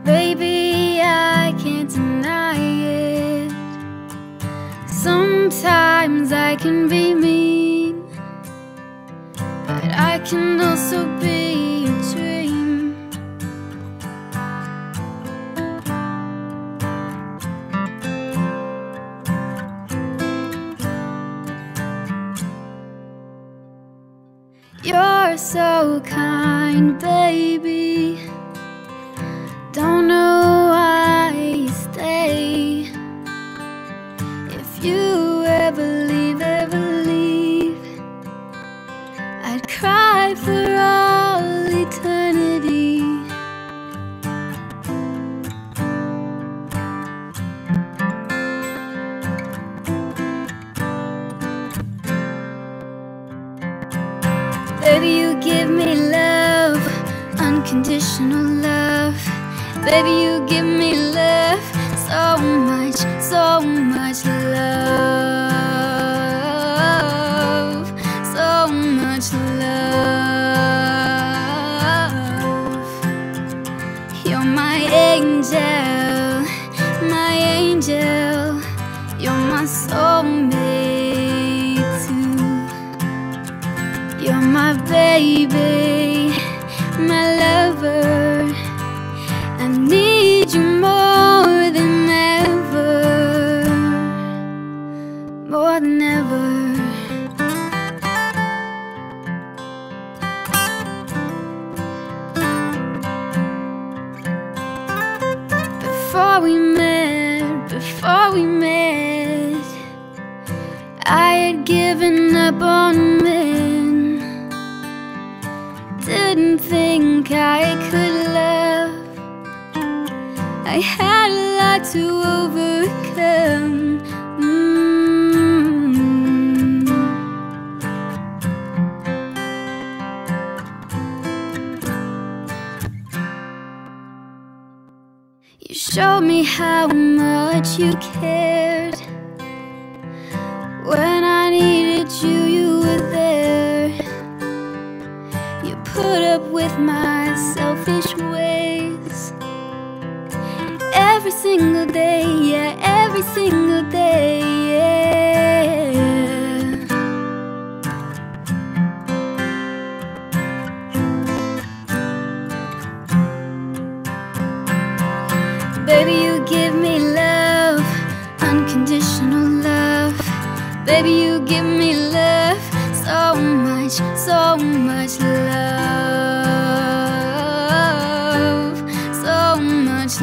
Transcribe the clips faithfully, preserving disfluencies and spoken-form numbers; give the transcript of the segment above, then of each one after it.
Baby, I can't deny it. Sometimes I can be mean, but I can also be a dream. You're so kind, baby. Don't know why you stay. If you ever leave, ever leave, I'd cry for all eternity. Baby, you give me love, unconditional love. Baby, you give me love, so much, so much love, so much love. You're my angel, my angel. You're my soulmate too. You're my baby, my lover. I need you more than ever, more than ever. Before we met, before we met, I had given up on men. Didn't think I could love. I had a lot to overcome. mm. You showed me how much you cared. When I needed you, you were there. You put up with my selfish ways every single day, yeah, every single day, yeah. Baby, you give me love, unconditional love. Baby, you give me love, so much, so much love, so much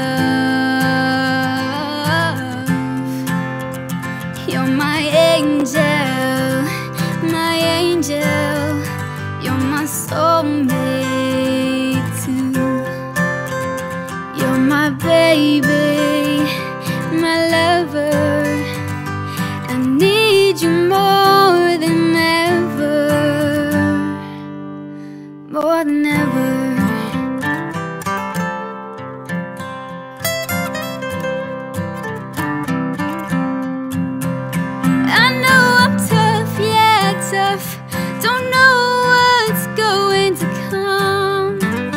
love. You're my angel, my angel. You're my soulmate too. You're my baby, my lover. I need you more than ever, more than ever. Don't know what's going to come,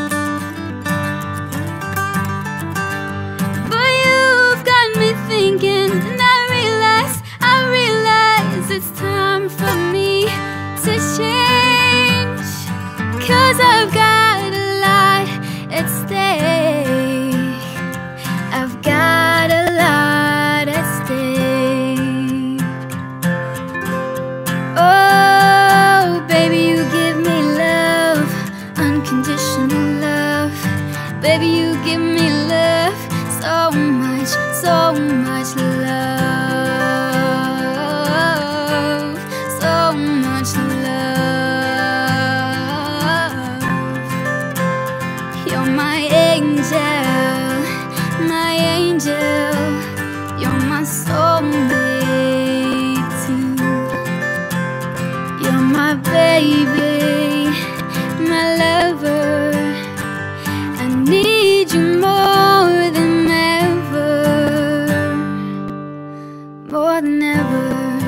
but you've got me thinking, and I realize, I realize it's time for me to change. Cause I've got a lot at stake. I've got a lot at stake. Oh, baby, you give me love, unconditional love. Baby, you give me love, so much, so much love, so much love. You're my angel, my angel. You're my soulmate too. You're my baby, my lover. I need you more than ever, more than ever.